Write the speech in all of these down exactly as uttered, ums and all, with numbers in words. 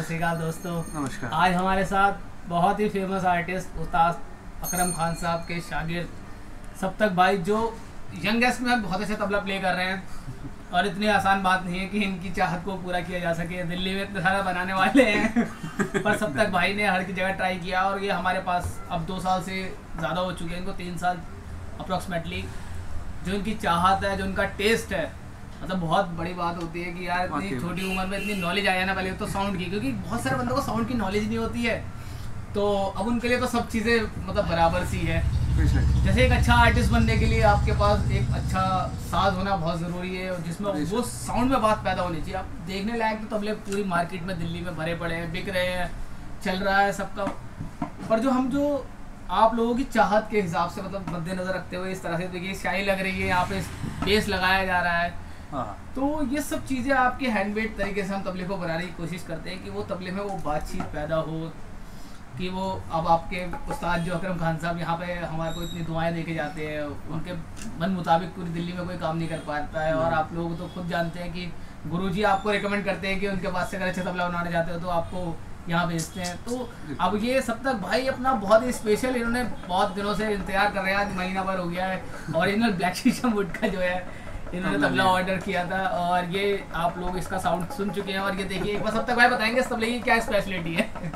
श्री अकाल दोस्तों, नमस्कार। आज हमारे साथ बहुत ही फेमस आर्टिस्ट उस्ताद अकरम खान साहब के शागिर्द सप्तक भाई, जो यंगेस्ट में बहुत अच्छा तबला प्ले कर रहे हैं और इतनी आसान बात नहीं है कि इनकी चाहत को पूरा किया जा सके। दिल्ली में इतने सारा बनाने वाले हैं पर सप्तक भाई ने हर की जगह ट्राई किया और ये हमारे पास अब दो साल से ज़्यादा हो चुके हैं, इनको तीन साल अप्रॉक्सीमेटली। जो इनकी चाहत है, जो इनका टेस्ट है, मतलब बहुत बड़ी बात होती है कि यार इतनी छोटी उम्र में इतनी नॉलेज आया ना पहले तो साउंड की, क्योंकि बहुत सारे बंदों को साउंड की नॉलेज नहीं होती है। तो अब उनके लिए तो सब चीज़ें मतलब बराबर सी है। जैसे एक अच्छा आर्टिस्ट बनने के लिए आपके पास एक अच्छा साज होना बहुत ज़रूरी है, जिसमें वो साउंड में बात पैदा होनी चाहिए। आप देखने लायक तो तबले पूरी मार्केट में दिल्ली में भरे पड़े हैं, बिक रहे हैं, चल रहा है सबका। पर जो हम जो आप लोगों की चाहत के हिसाब से मतलब मद्देनजर रखते हुए इस तरह से देखिए स्याही लग रही है, यहाँ पे बेस लगाया जा रहा है, तो ये सब चीज़ें आपके हैंडमेड तरीके से हम तबले को बनाने की कोशिश करते हैं कि वो तबले में वो बातचीत पैदा हो, कि वो अब आपके उस्ताद जो अकरम खान साहब यहाँ पे हमारे को इतनी दुआएं देके जाते हैं, उनके मन मुताबिक पूरी दिल्ली में कोई काम नहीं कर पाता है। और आप लोग तो खुद जानते हैं कि गुरुजी आपको रिकमेंड करते हैं कि उनके पास से अगर अच्छा तबला बनाने जाते हो तो आपको यहाँ भेजते हैं। तो अब ये सप्तक भाई अपना बहुत ही स्पेशल, इन्होंने बहुत दिनों से इंतजार कर रहे हैं, आज महीना भर हो गया है। ओरिजिनल ब्लैक शीशम वुड का जो है इन्होंने तबला ऑर्डर किया था और ये आप लोग इसका साउंड सुन चुके हैं। और ये देखिए एक बार सप्तक भाई बताएंगे इस तबले की क्या स्पेशलिटी है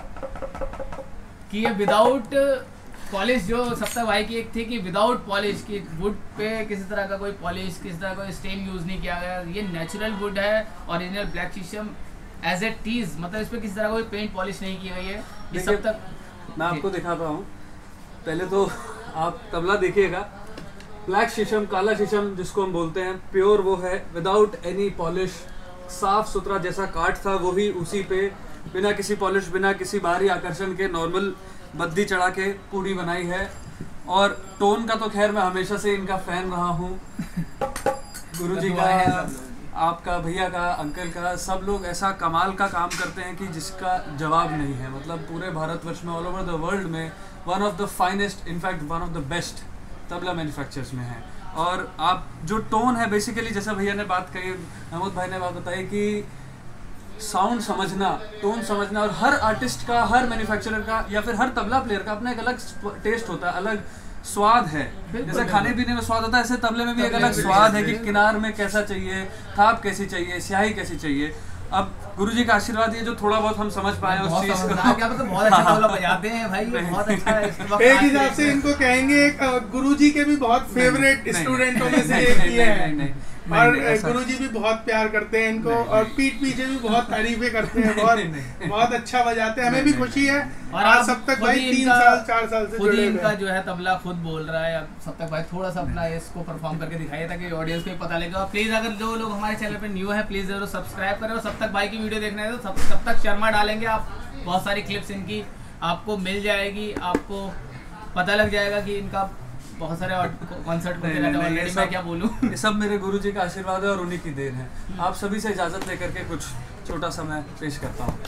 कि ये विदाउट पॉलिश, जो सप्तक भाई की एक थी कि विदाउट पॉलिश, की वुड पे किसी तरह का कोई पॉलिश, किसी तरह का कोई स्टेन यूज़ नहीं किया गया। ये नेचुरल वुड है, ओरिजिनल ब्लैक शीशम एज ए टीज, मतलब इस पर किसी तरह कोई पेंट पॉलिश नहीं की गई है। ये सब तक मैं आपको दिखाता हूँ। पहले तो आप तबला देखिएगा, ब्लैक शीशम, काला शीशम जिसको हम बोलते हैं, प्योर वो है, विदाउट एनी पॉलिश, साफ सुथरा जैसा काठ था वही उसी पे, बिना किसी पॉलिश, बिना किसी बाहरी आकर्षण के, नॉर्मल बद्दी चढ़ा के पूरी बनाई है। और टोन का तो खैर मैं हमेशा से इनका फैन रहा हूँ, गुरुजी का, आपका, भैया का, अंकल का, सब लोग ऐसा कमाल का काम करते हैं कि जिसका जवाब नहीं है। मतलब पूरे भारतवर्ष में, ऑल ओवर द वर्ल्ड में one of the finest, in fact one of the best tabla manufacturers में है। और आप जो टोन है बेसिकली, जैसा भैया ने बात कही, महमूद भाई ने बात बताई कि साउंड समझना, टोन समझना, और हर आर्टिस्ट का, हर मैन्युफैक्चरर का या फिर हर तबला प्लेयर का अपना एक अलग टेस्ट होता है, अलग स्वाद है। जैसे खाने पीने में स्वाद होता है, ऐसे तबले में भी एक अलग स्वाद है कि किनार में कैसा चाहिए, थाप कैसी चाहिए, स्याही कैसी चाहिए। अब गुरुजी का आशीर्वाद ये जो थोड़ा बहुत हम समझ पाए उस चीज को, क्या मतलब बहुत अच्छा तबला बजाते हैं भाई, बहुत अच्छा है। एक हिसाब से इनको कहेंगे गुरुजी के भी बहुत फेवरेट स्टूडेंटों में से एक ही है, और गुरुजी भी बहुत प्यार करते हैं इनको, और पीठ पीछे भी बहुत तारीफें करते हैं, बहुत बहुत अच्छा बजाते हैं। हमें भी खुशी है। और आज सप्तक भाई तीन साल चार साल से खुद इनका जो है तबला खुद बोल रहा है। अब सप्तक भाई थोड़ा सा अपना इसको परफॉर्म करके दिखाइए ताकि ऑडियंस को पता लगे। और प्लीज अगर जो लोग हमारे चैनल पे न्यू है प्लीज जरूर सब्सक्राइब करें, और सप्तक भाई की वीडियो देखना है तो सप्तक शर्मा डालेंगे आप, बहुत सारी क्लिप्स इनकी आपको मिल जाएगी, आपको पता लग जाएगा कि इनका बहुत सारे कॉन्सर्ट होते रहते हैं। ऑलरेडी मैं क्या बोलूं, ये सब मेरे गुरुजी का आशीर्वाद है और उन्हीं की देन है। आप सभी से इजाजत लेकर के कुछ छोटा सा मैं पेश करता हूँ।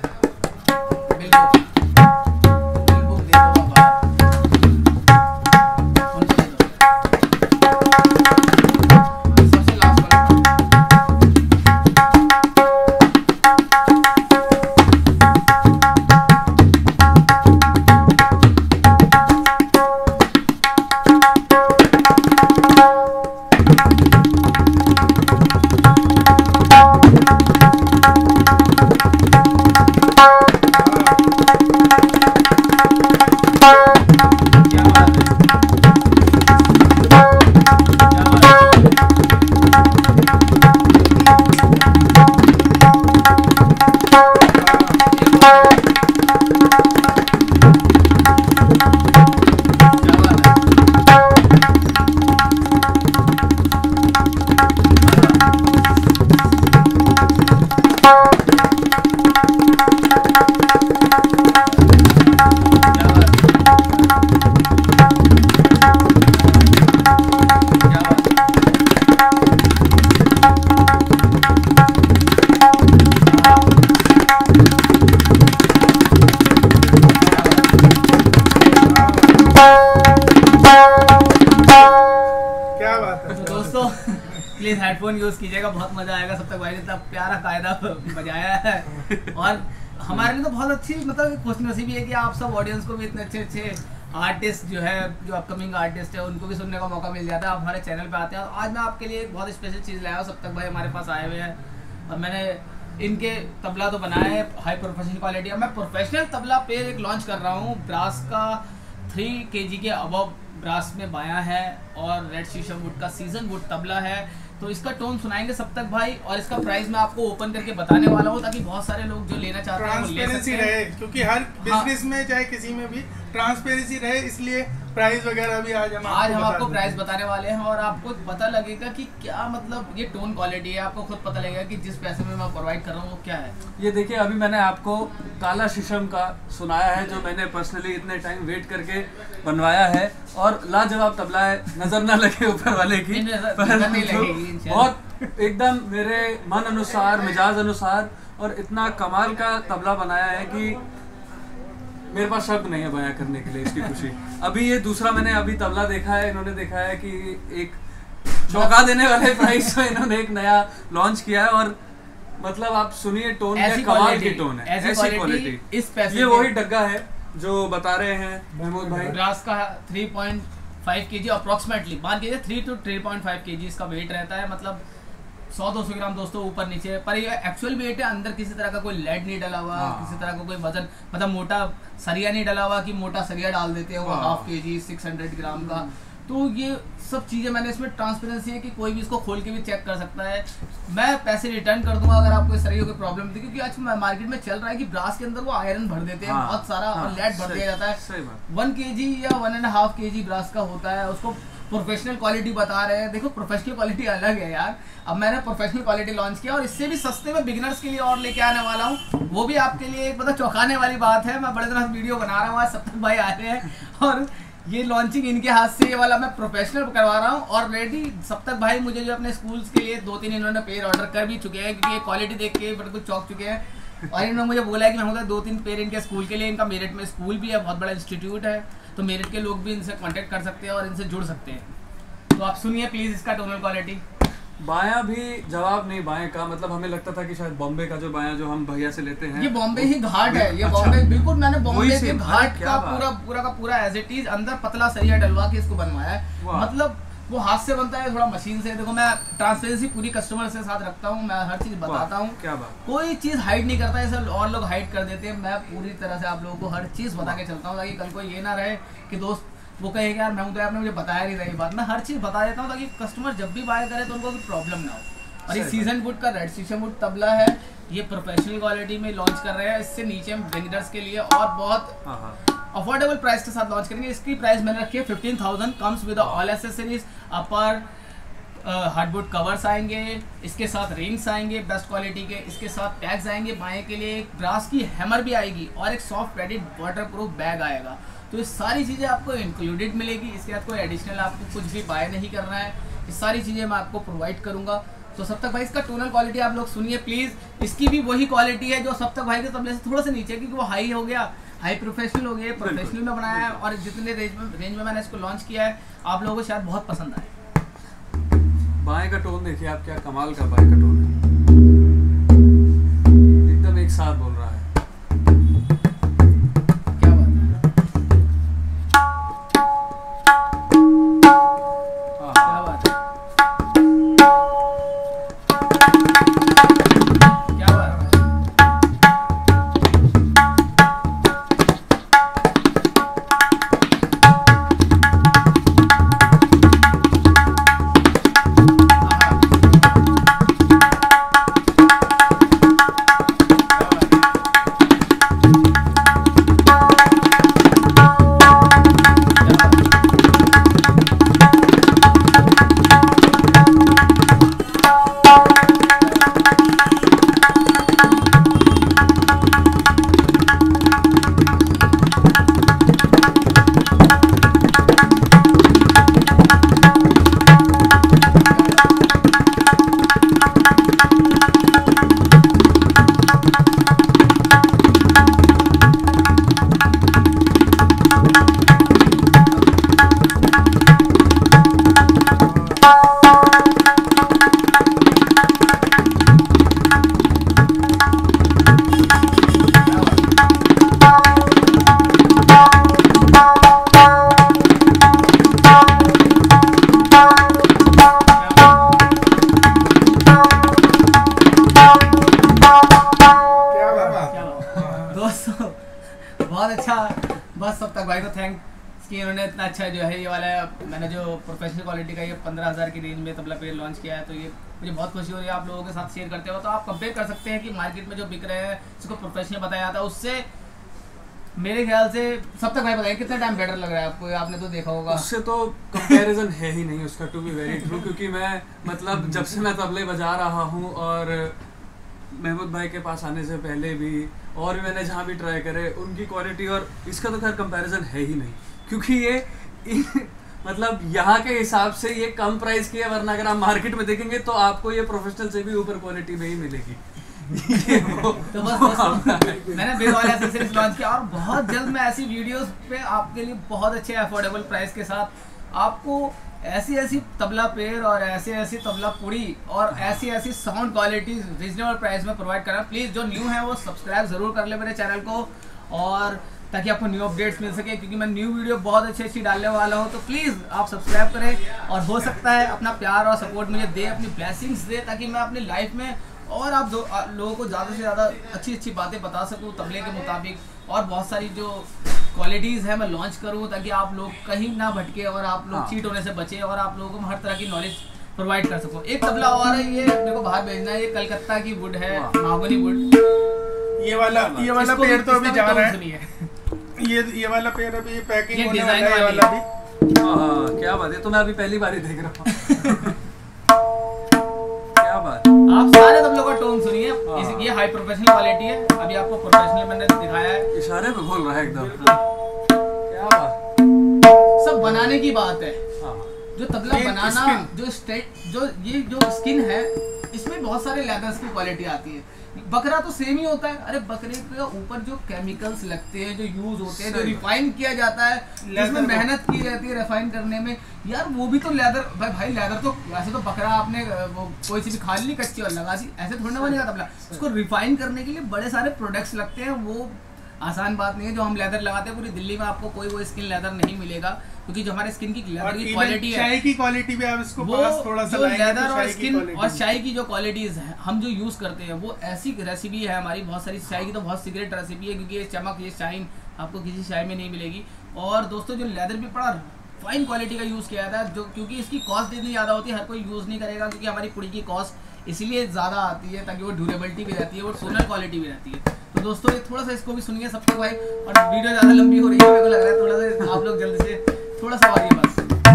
बिल्कुल प्लीज हेडफोन यूज कीजिएगा, बहुत मजा आएगा। सप्तक भाई ने इतना प्यारा कायदा बजाया है। और हमारे लिए तो बहुत अच्छी मतलब खुशनसीबी है कि आप सब ऑडियंस को भी इतने अच्छे अच्छे आर्टिस्ट जो है, जो अपकमिंग आर्टिस्ट है, उनको भी सुनने का मौका मिल जाता है। आप हमारे चैनल पे आते हैं। आज मैं आपके लिए एक बहुत स्पेशल चीज़ लाया हूँ। सब तक भाई हमारे पास आए हुए हैं और मैंने इनके तबला तो बनाया है हाई प्रोफेशनल क्वालिटी। मैं प्रोफेशनल तबला पेयर एक लॉन्च कर रहा हूँ। ब्रास का थ्री के जी के अबव ब्रास में बाया है और रेड शीशम वुड का सीजन वुड तबला है। तो इसका टोन सुनाएंगे सब तक भाई, और इसका प्राइस मैं आपको ओपन करके बताने वाला हूँ ताकि बहुत सारे लोग जो लेना चाहते हैं वो ले सकते हैं। रहे, क्योंकि हर बिजनेस में चाहे किसी में भी ट्रांसपेरेंसी रहे, इसलिए प्राइस वगैरह भी आज हम आज हम आपको प्राइस बताने वाले हैं और आपको पता लगेगा कि क्या मतलब ये टोन क्वालिटी है। आपको खुद पता लगेगा कि जिस पैसे में मैं प्रोवाइड कर रहा हूँ वो क्या है। ये देखिए, अभी मैंने आपको काला शीशम का सुनाया है जो मैंने पर्सनली इतने टाइम वेट करके बनवाया है, और लाजवाब तबला है। नजर ना लगे ऊपर वाले की, बहुत एकदम मेरे मन अनुसार, मिजाज अनुसार, और इतना कमाल का तबला बनाया है कि मेरे पास शब्द नहीं है बयां करने के लिए इसकी खुशी। अभी ये दूसरा मैंने अभी तबला देखा है, इन्होंने देखा है कि एक चौंका देने वाले प्राइस में इन्होंने एक नया लॉन्च किया है, और मतलब आप सुनिए टोन, क्या कमाल की टोन है, ऐसी क्वालिटी। इस पैसे ये वही डग्गा है जो बता रहे हैं महमूद भाई। ब्रास का three point five kg approximately, मान लीजिए three two three point five kg इसका वेट रहता है। मतलब सौ दो सौ ग्राम दोस्तों ऊपर नीचे, पर ये एक्चुअल वेट है। अंदर किसी तरह का कोई लेड नहीं डला हुआ, हाँ। किसी तरह का कोई वजन मतलब मोटा सरिया नहीं डला हुआ कि मोटा सरिया डाल देते हैं वो हाँ। हाफ के जी सिक्स हंड्रेड ग्राम का। तो ये सब चीज़ें मैंने इसमें ट्रांसपेरेंसी है कि कोई भी इसको खोल के भी चेक कर सकता है। मैं पैसे रिटर्न कर दूंगा अगर आपको इस तरह की प्रॉब्लम थी, क्योंकि आज मार्केट में चल रहा है कि ब्रास के अंदर वो आयरन भर देते हैं हाँ, बहुत सारा हाँ, और लेड भर दिया जाता है। वन के जी या वन एंड हाफ के जी ब्रास का होता है, उसको प्रोफेशनल क्वालिटी बता रहे हैं। देखो प्रोफेशनल क्वालिटी अलग है यार। अब मैंने प्रोफेशनल क्वालिटी लॉन्च किया और इससे भी सस्ते में बिगिनर्स के लिए और लेके आने वाला हूँ। वो भी आपके लिए एक मतलब चौंकाने वाली बात है। मैं बड़े दिनों से वीडियो बना रहा हूँ, आज सप्तक भाई आ रहे हैं और ये लॉन्चिंग इनके हाथ से ये वाला मैं प्रोफेशनल करवा रहा हूँ। और रेडी सप्तक भाई मुझे जो अपने स्कूल्स के लिए दो तीन इन्होंने पेयर ऑर्डर कर भी चुके हैं, क्योंकि ये क्वालिटी देख के बिल्कुल चौंक चुके हैं। और इन्होंने मुझे बोला है कि मैं दो तीन पेयर इनके स्कूल के लिए, इनका मेरिट में स्कूल भी है, बहुत बड़ा इंस्टीट्यूट है, तो मेरिट के लोग भी इनसे कॉन्टेक्ट कर सकते हैं और इनसे जुड़ सकते हैं। तो आप सुनिए प्लीज इसका टोनल क्वालिटी। बाया भी जवाब नहीं बाएं का, मतलब हमें लगता था कि शायद बॉम्बे का जो बाया जो हम भैया से लेते हैं ये बॉम्बे ही घाट है। ये बॉम्बे अच्छा। बिल्कुल मैंने बॉम्बे के घाट का पूरा पूरा का पूरा एज इट इज अंदर पतला सरिया डलवा के इसको बनवाया है। मतलब वो हाथ से बनता है, थोड़ा मशीन से। देखो मैं ट्रांसपेरेंसी पूरी कस्टमर से साथ रखता हूँ, मैं हर चीज बताता हूँ, कोई चीज हाइड नहीं करता है। और लोग हाइड कर देते हैं, मैं पूरी तरह से आप लोगों को हर चीज बता के चलता हूँ ताकि कल को ये ना रहे कि दोस्त वो कहेगा यार मैं तो आपने मुझे बताया नहीं रही बात। मैं हर चीज़ बता देता हूँ ताकि कस्टमर जब भी बाय करे तो उनको कोई प्रॉब्लम ना हो। और ये सीजन वुड का रेड शीशम वुड तबला है, ये प्रोफेशनल क्वालिटी में लॉन्च कर रहे हैं। इससे नीचे हम बिगिनर्स के लिए और बहुत अफोर्डेबल प्राइस के साथ लॉन्च करेंगे। इसकी प्राइस मैंने रखी है fifteen thousand, comes with all accessories, upper hardwood covers आएंगे, इसके साथ रिंग्स आएंगे बेस्ट क्वालिटी के, इसके साथ टैग्स आएंगे, बाएं के लिए एक ब्रास की हैमर भी आएगी और एक soft padded waterproof bag आएगा। तो ये सारी चीज़ें आपको इंक्लूडेड मिलेगी। इसके बाद कोई एडिशनल आपको कुछ भी बाय नहीं करना है, ये सारी चीज़ें मैं आपको प्रोवाइड करूंगा। तो सप्तक भाई इसका टोनल क्वालिटी आप लोग सुनिए प्लीज़। इसकी भी वही क्वालिटी है जो सप्तक भाई के तबले से थोड़ा सा नीचे, क्योंकि वो हाई हो गया, हाई प्रोफेशनल हो गया, प्रोफेशनल में बनाया है और जितने रेंज में रेंज में मैंने इसको लॉन्च किया है आप लोगों को शायद बहुत पसंद आए। बाएं का टोन देखिए आप, क्या कमाल का बाएं का टोन है, एकदम एक साथ बोल रहा है। बस सब तक भाई को थैंक कि इन्होंने इतना अच्छा जो है ये वाला मैंने जो प्रोफेशनल क्वालिटी का ये पंद्रह हज़ार की रेंज में तबला पेड़ लॉन्च किया है, तो ये मुझे बहुत खुशी हो रही है आप लोगों के साथ शेयर करते हो। तो आप कंपेयर कर सकते हैं कि मार्केट में जो बिक रहे हैं जिसको प्रोफेशनल बताया जाता है उससे मेरे ख्याल से सब तक भाई बताइए कितना टाइम बेटर लग रहा है आपको, आपने तो देखा होगा। उससे तो कंपैरिजन है ही नहीं उसका, टू बी वेरी ट्रू, क्योंकि मैं मतलब जब से मैं तबले बजा रहा हूँ और महमूद भाई के पास आने से पहले भी और भी मैंने जहाँ भी ट्राई करे उनकी क्वालिटी और इसका तो खैर कंपैरिजन है ही नहीं, क्योंकि ये मतलब यहाँ के हिसाब से ये कम प्राइस की है, वरना अगर आप मार्केट में देखेंगे तो आपको ये प्रोफेशनल से भी ऊपर क्वालिटी में ही मिलेगी। तो बस मैंने बिग वाला एक्सेसरीज लॉन्च किया और बहुत जल्द मैं ऐसी वीडियोस पे आपके लिए बहुत अच्छे अफोर्डेबल प्राइस के साथ आपको ऐसी ऐसी तबला पेड़ और ऐसी ऐसी तबला पुड़ी और ऐसी ऐसी साउंड क्वालिटी रीजनेबल प्राइस में प्रोवाइड करना। प्लीज़ जो न्यू है वो सब्सक्राइब ज़रूर कर ले मेरे चैनल को, और ताकि आपको न्यू अपडेट्स मिल सके, क्योंकि मैं न्यू वीडियो बहुत अच्छी अच्छी डालने वाला हूँ। तो प्लीज़ आप सब्सक्राइब करें और हो सकता है अपना प्यार और सपोर्ट मुझे दे, अपनी ब्लेसिंग्स दे, ताकि मैं अपनी लाइफ में और आप दो आ, लोगों को ज़्यादा से ज़्यादा अच्छी अच्छी बातें बता सकूँ तबले के मुताबिक, और बहुत सारी जो क्वालिटीज़ है मैं लॉन्च करूँ ताकि आप लोग कहीं ना भटके और आप लोग चीट होने से बचे और आप लोगों को हर तरह की नॉलेज प्रोवाइड कर सको। एक तबला और है, ये मेरे को बाहर भेजना है, ये कलकत्ता की वुड है, महागनी वुड। ये वाला ये वाला पेड़ तो अभी जा रहा है, ये ये वाला पेड़ अभी पैकिंग होने वाला है, ये वाला भी। हाँ क्या बात है, तो मैं अभी पहली बार ही देख रहा हूँ। क्या बात, आप सारे तबलों का टोन सुनिए, ये हाई प्रोफेशनल क्वालिटी है, अभी आपको प्रोफेशनल मैंने दिखाया है, इशारे पे बोल रहा है एकदम। क्या बात, सब बनाने की बात है। जो तबला बनाना, जो स्टेट, जो ये जो स्किन है, इसमें बहुत सारे लेदर्स की क्वालिटी आती है। बकरा तो सेम ही होता है, अरे बकरे के ऊपर जो केमिकल्स लगते हैं, जो यूज होते हैं, जो रिफाइन किया जाता है, जिसमें मेहनत की जाती है रिफाइन करने में, यार वो भी तो लेदर भाई भाई लेदर तो वैसे तो बकरा आपने वो कोई सी भी खा ली कच्ची और लगा दी, ऐसे थोड़ा ना बनेगा तबला। उसको रिफाइन करने के लिए बड़े सारे प्रोडक्ट्स लगते हैं, वो आसान बात नहीं है। जो हम लेदर लगाते हैं पूरी दिल्ली में आपको कोई वो स्किन लेदर नहीं मिलेगा, क्योंकि जो हमारे स्किन की लेदर की क्वालिटी है, शाई की क्वालिटी भी आप इसको वो थोड़ा सा जो लेदर और स्किन और शाई शाई की जो क्वालिटीज है हम जो यूज करते हैं वो ऐसी रेसिपी है हमारी, बहुत सारी शाई की तो बहुत सीक्रेट रेसिपी है, क्योंकि ये चमक, ये शाइन आपको किसी शाई में नहीं मिलेगी। और दोस्तों जो लेदर भी बड़ा फाइन क्वालिटी का यूज किया जाता है, जो क्योंकि इसकी कॉस्ट इतनी ज्यादा होती है हर कोई यूज नहीं करेगा, क्योंकि हमारी पुड़ी की कॉस्ट इसलिए ज्यादा आती है ताकि वो ड्यूरेबिलिटी भी रहती है, वो टोनल क्वालिटी भी रहती है। तो दोस्तों ये थोड़ा सा इसको भी सुनिए सबको भाई, और वीडियो ज्यादा लंबी हो रही है मेरे को लग रहा है, थोड़ा सा आप लोग जल्दी से थोड़ा सा और ये बस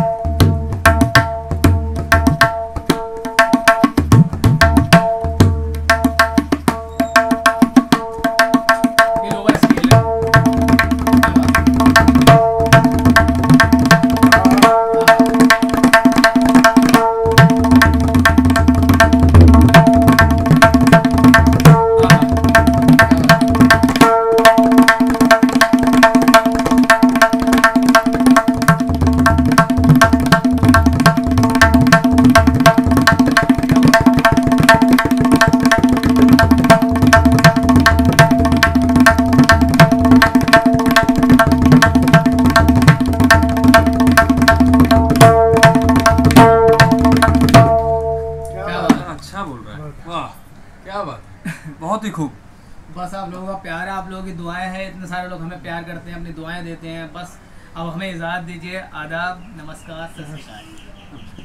बहुत ही खूब। बस आप लोगों का प्यार है, आप लोगों की दुआएं हैं, इतने सारे लोग हमें प्यार करते हैं, अपनी दुआएं देते हैं। बस अब हमें इजाज़त दीजिए, आदाब, नमस्कार, सत श्री अकाल।